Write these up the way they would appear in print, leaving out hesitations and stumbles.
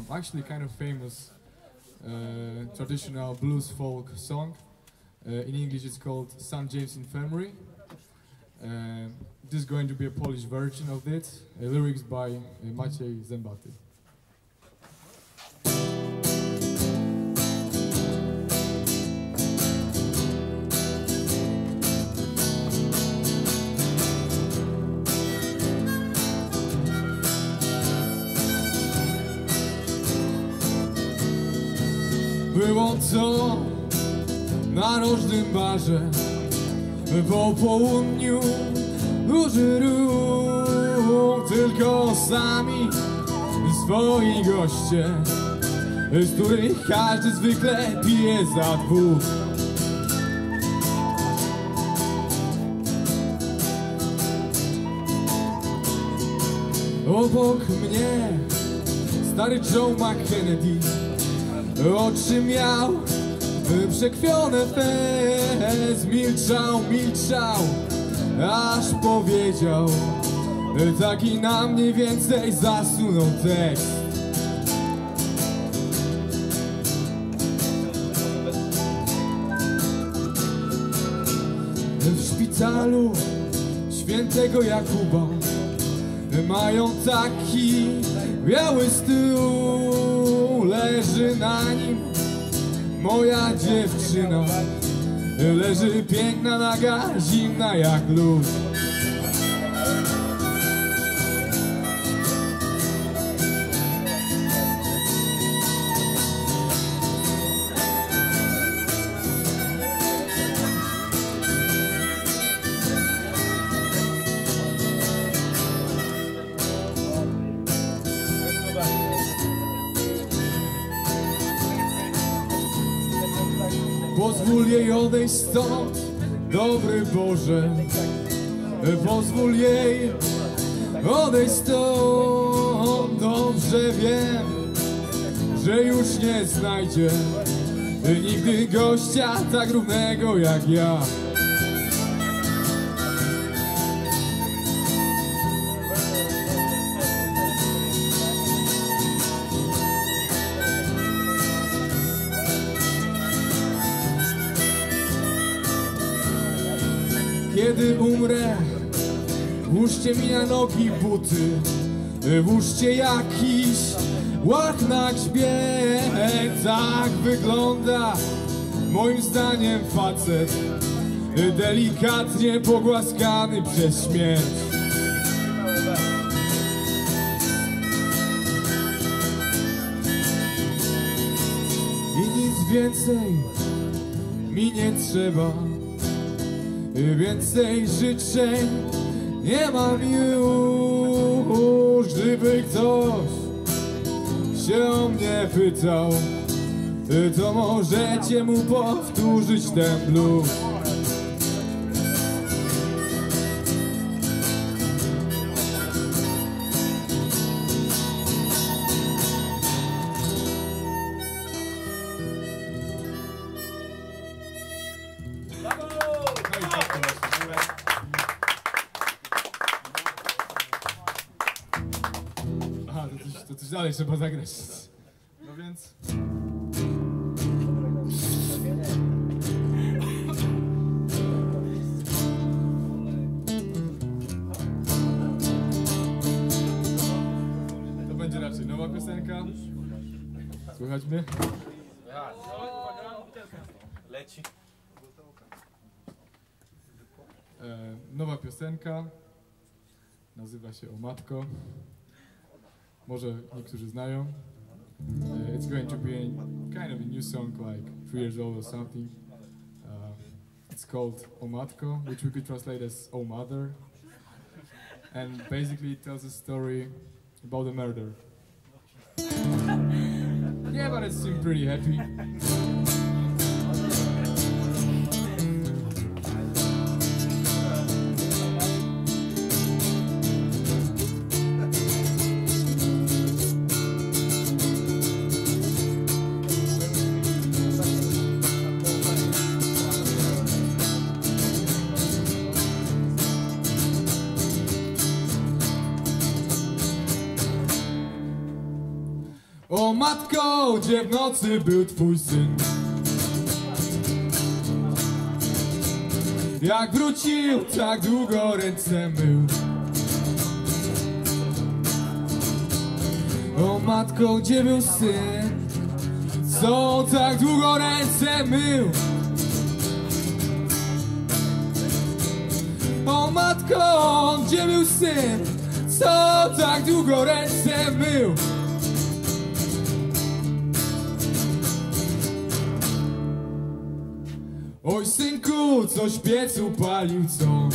actually kind of famous traditional blues folk song. In English it's called St. James Infirmary. This is going to be a Polish version of it, lyrics by Maciej Zębaty. Było to na rożnym barze po południu, duży ruch, tylko sami swoi goście, z których każdy zwykle pije za dwóch. Obok mnie stary Joe McKennedy, oczy miał przekrwione fez. Milczał, aż powiedział, taki na mniej więcej zasunął tekst. W szpitalu świętego Jakuba mają taki biały stół, leży na nim moja dziewczyna, leży piękna, naga, zimna jak lód. Pozwól jej odejść stąd, dobry Boże. Pozwól jej odejść stąd. Dobrze wiem, że już nie znajdzie nigdy gościa tak równego jak ja. Kiedy umrę, włóżcie mi na nogi buty, włóżcie jakiś ład na grzbiet. Tak wygląda moim zdaniem facet, delikatnie pogłaskany przez śmierć. I nic więcej mi nie trzeba, więcej życzeń nie mam już. Gdyby ktoś się o mnie pytał, to możecie mu powtórzyć ten blues. Aha, to coś dalej trzeba zagrać. No więc... To będzie raczej nowa piosenka. Słychać mnie? Leci. Nowa piosenka. Nazywa się O Matko. Może niektórzy znają. It's going to be kind of a new song, like 3 years old or something. It's called O Matko, which we could translate as O Mother. And basically it tells a story about a murder. Yeah, but it seemed pretty happy. O matko, gdzie w nocy był twój syn? Jak wrócił, tak długo ręce mył. O matko, gdzie był syn? Co tak długo ręce mył? O matko, gdzie był syn? Co tak długo ręce mył? Oj synku, coś w piecu palił, co?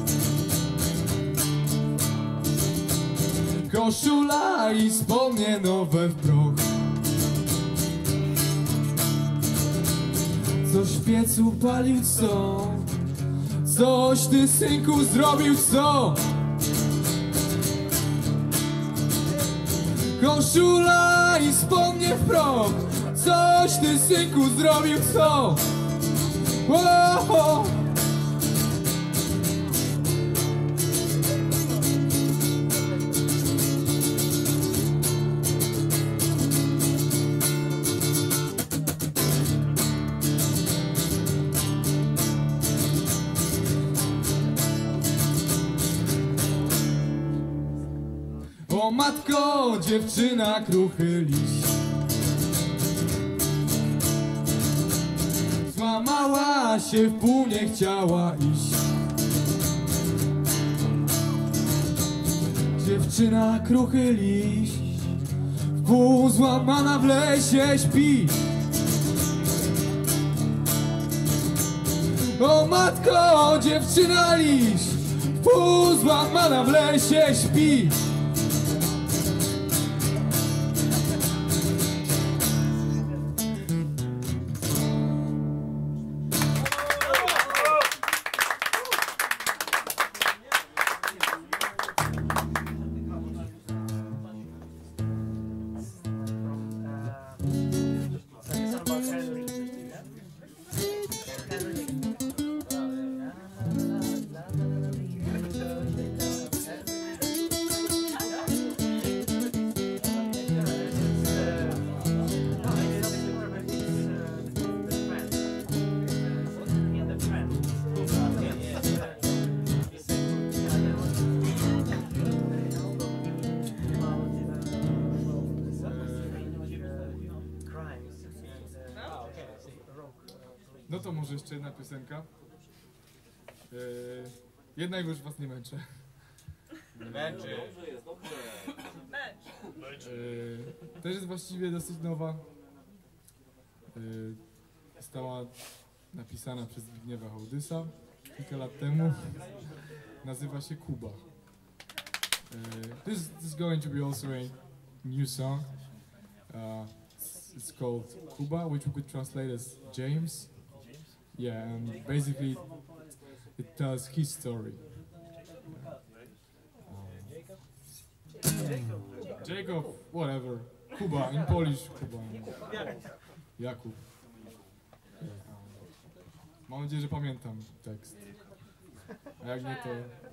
Koszula i spodnie nowe w proch. Coś w piecu palił, co? Coś ty, synku, zrobił, co? Koszula i spodnie w proch. Coś ty, synku, zrobił, co? Wow. O matko, dziewczyna, kruchy liść. Złamała się, w pół nie chciała iść. Dziewczyna, kruchy liść, w pół złamana w lesie śpi. O matko, dziewczyna liść, w pół złamana w lesie śpi. No to może jeszcze jedna piosenka. Jednak już was nie męczę. Męczy. Też jest właściwie dosyć nowa. Została napisana przez Zbigniewa Hołdysa kilka lat temu. Nazywa się Kuba. This is going to be also a new song. It's called Kuba, which we could translate as James. Yeah, and basically it tells his story. Jacob, whatever. Kuba, in Polish, Kuba. Jakub. Mam nadzieję, że pamiętam tekst. A jak nie, to...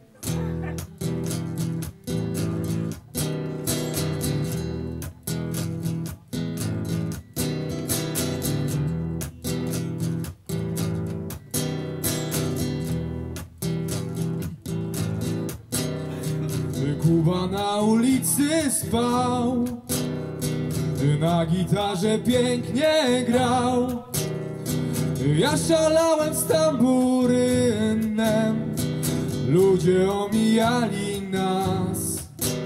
Kuba na ulicy spał, na gitarze pięknie grał. Ja szalałem z tamburynem, ludzie omijali nas.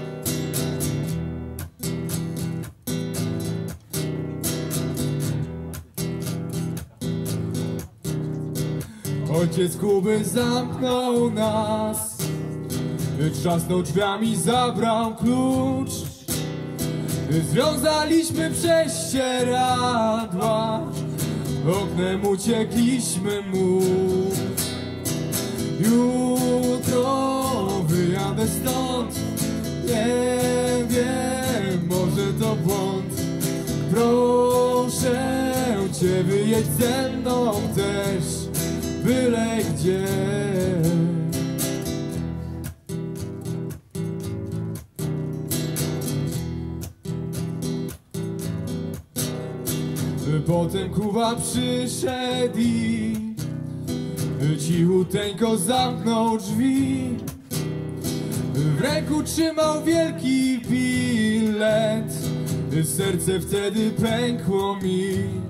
Ojciec Kuby zamknął nas, trzasnął drzwiami, zabrał klucz. Związaliśmy prześcieradła, oknem uciekliśmy mu. Jutro wyjadę stąd, nie wiem, może to błąd. Proszę cię, wyjedź ze mną też, byle gdzie. Potem Kuba przyszedł i cichuteńko zamknął drzwi. W ręku trzymał wielki bilet, serce wtedy pękło mi.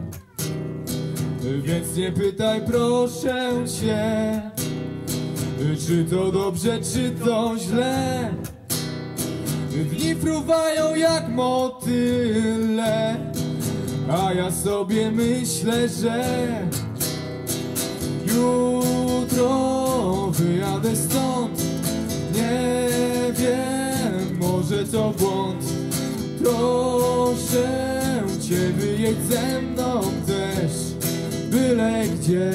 Więc nie pytaj proszę cię, czy to dobrze, czy to źle. Dni fruwają jak motyle, a ja sobie myślę, że jutro wyjadę stąd. Nie wiem, może to błąd. Proszę cię, wyjedź ze mną też, byle gdzie.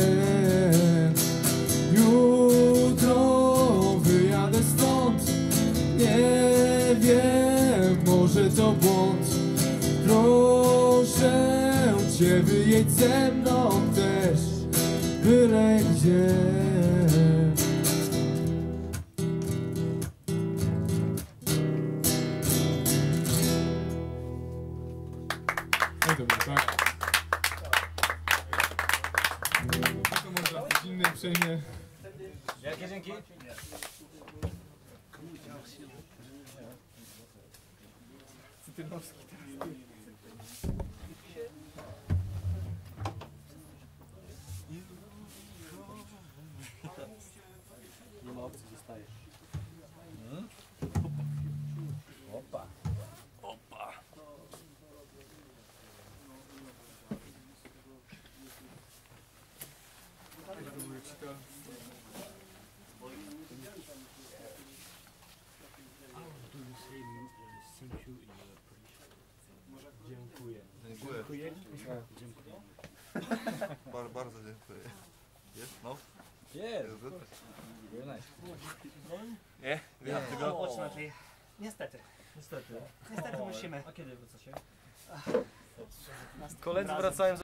Jutro wyjadę stąd. Nie wiem, może to błąd. Proszę cię, wyjedź ze mną też, byle gdzie. No dobra, tak. To może ktoś inny przejmie. Jakie dzięki? Cytynowski. Nie ma opcji, zostajesz. Opa. Opa. Dziękuję. Bardzo dziękuję. Jest? No? Jest. Jest good? Very nice. Nie? Nie. Niestety. Niestety. Niestety musimy. A kiedy wracacie? Koledzy wracają